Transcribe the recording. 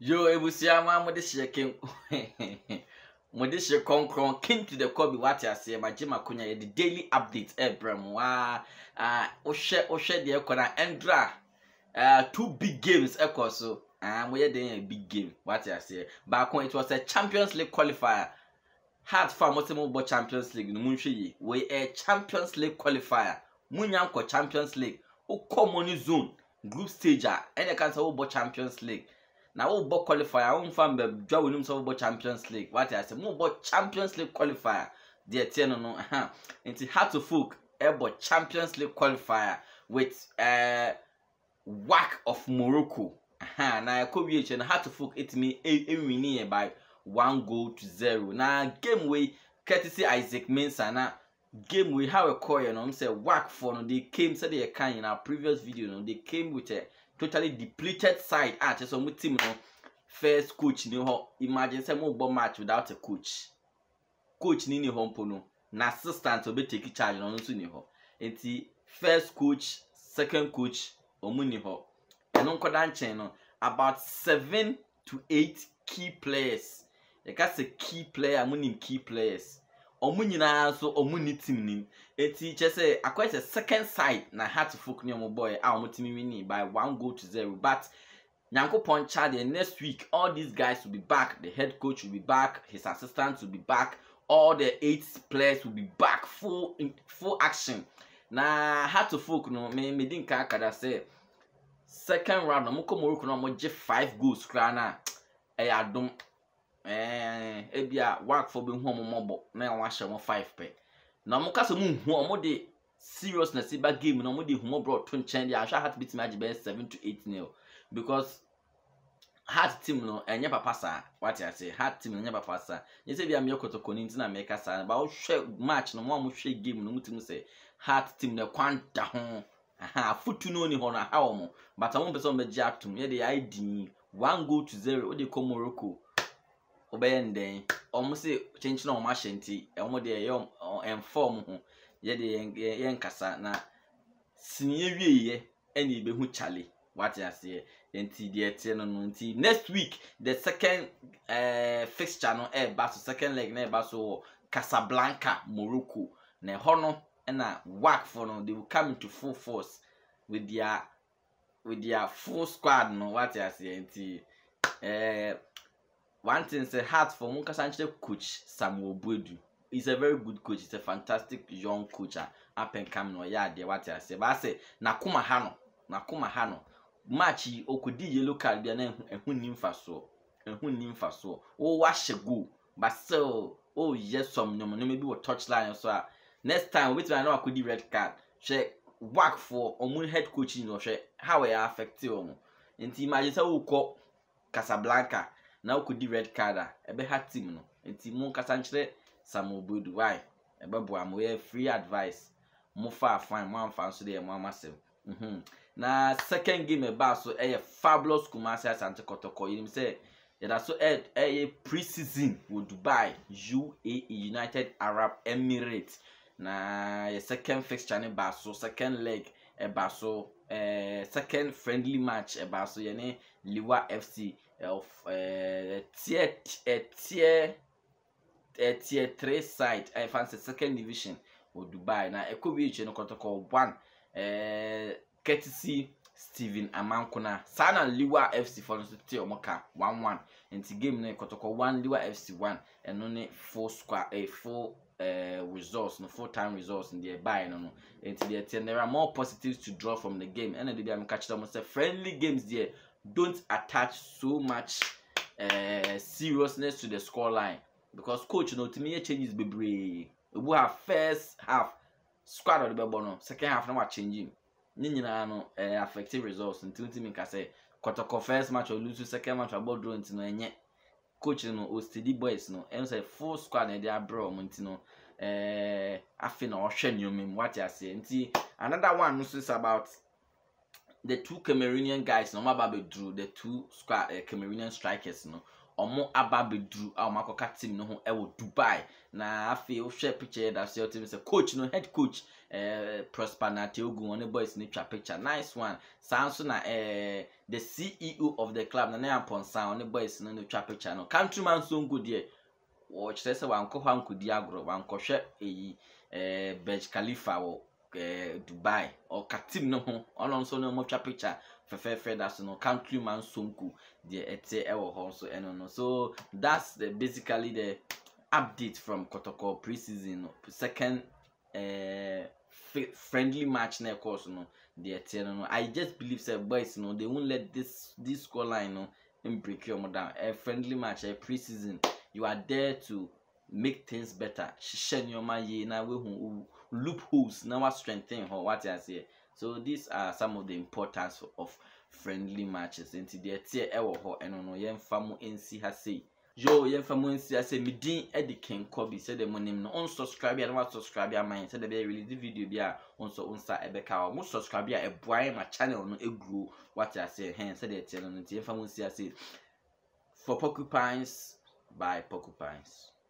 Yo, Ebusiama, Modishia King, Modishia Concron, King to the Kobe, what I say, my Jim Akunya, the daily updates, Ebram, Oshe, the Ekona, Endra, 2 big games, Echo, so, we're doing a big game, what I say. Back when it was a Champions League qualifier, hard for Motimo Champions League, Munshi, we a Champions League qualifier, Munyanko Champions League, O common zone, group stage, and I can't say Champions League. Now, we both qualifier. I won't find the job with him so about Champions League. What I say, more about Champions League qualifier. The no, It's hard to folk about Champions League qualifier with whack of Morocco. Now I could be hard to folk it me winning by 1-0. Now game way courtesy Isaac Mensah. Now game we have a call. You know, I'm say whack for no. They came said they can in our previous video. No, they came with a totally depleted side. So my team no first coach ni ho. Imagine say mo ball match without a coach. Coach ni ho mpo no. Na assistant will be take charge no so ni ho. Enti first coach, second coach omu ni ho. Eno nkoda nchen no about 7 to 8 key players. You can say key player, amunim key players. Omu nyina so omu ni team ni. Eti che say akwa a second side na had to folk ni omu boy a omu team wini by 1-0. But Nyankopon Chad next week all these guys will be back. The head coach will be back, his assistants will be back, all the 8 players will be back full action. Na had to folk no me din ka kada say second round no mo ko Morocco no mo je 5 goals kra na adom ebia work for be hu omobo na wa hye mo 5 pe na mo ka so mu hu omo de seriousness ba game na mo de hu bro to nchen de ahwa hat bit match be 7 to 8-0 because hard team no enye papa sa what I say hard team enye papa sa you say bia me kotoko ni ntina make sa ba wo hwe match no mo hwe game no mutim say hard team na kwanta ho futu no ni ho na ha wo mo but am person be gi atum ye de ID 1-0 o de ko Morocco obeyenden omo say chenchi na o ma henti omo de ye inform ho ye de ye nkasa na sinye wieye eni be hu chale what I say enti de no nti next week the second fixture no baso second leg na baso Casablanca Morocco na hono na work for no they will come into full force with their full squad no what I say enti one thing say hard for Munkasa coach Samuel Boadu. He's a very good coach. He's a fantastic young coach. Up and come no yeah there what I say. But I say Nakuma Hano match okudi yellow card bia na ehun nim fa so o wa shego but so oh yes some no maybe we touchline so next time we try na akudi red card she work for omun head coaching no she how e affect omo enti imagine say wo Casablanca na okudi red card ebe ha team no enti mu kasa nchire Samuel Boadu why ebe bo am we free advice mo fa fine mo amfa so dey mo amasem na second game about so fabulous Kumasi Asante Kotoko you say that so pre-season with Dubai UAE United Arab Emirates na second fixture ne baso second leg baso second friendly match baso yene Liwa FC of tier 3 side I fancy second division with Dubai na ekobi no Kotoko 1 courtesy Steven Amankuna sana Liwa FC for no te omoka 1-1 enti game na Kotoko 1 Liwa FC 1 eno ne full squad full results no full time results in the buy no enti there are more positives to draw from the game and they am catch them say friendly games there don't attach so much seriousness to the score line because coach no to me changes bebre we have first half squad of the bebo second half na wa changing nyina no affective results until me ka say Kotoko first match or lose second match about draw ntino enye coach no o steady boys no em say full squad na dey abroad mo ntino afi na o hwe nyomem what I say nti another one no is about the 2 Cameroonian guys no maba be drew the 2 squad Cameroonian strikers no omo aba bedru a omo akoka team no ho e wo Dubai na afi wo hwe picture da so team say coach no head coach Prosper Nateogun one boys ni twa picture nice one sanso na the CEO of the club na Amponsan one boys no twa picture no countryman so good there wo kire say wanko hankodi agro wanko hwe eyi Burj Khalifa wo Dubai or katim no ho ono so no mo twa picture fefe that's no countryman Sonko the ete ewo ho so eno no so that's basically the update from Kotoko preseason second friendly match na course no the ete no I just believe say boys no they won't let this score line no break your down a friendly match a preseason you are there to make things better shishen your man ye na we loopholes now strengthen what I say. So these are some of the importance of friendly matches into the tier ewo ho eno no yemfa mu ensi ha sei yo yemfa mu ensi ha sei midin Ediken Kobi said the monim no unsubscribe ya na subscribe ya man said the be release the video bia onso unsa ebeka o mu subscribe ya eboy my channel no egro what I say hen said the tier no yemfa mu ensi ha sei for porcupines by porcupines.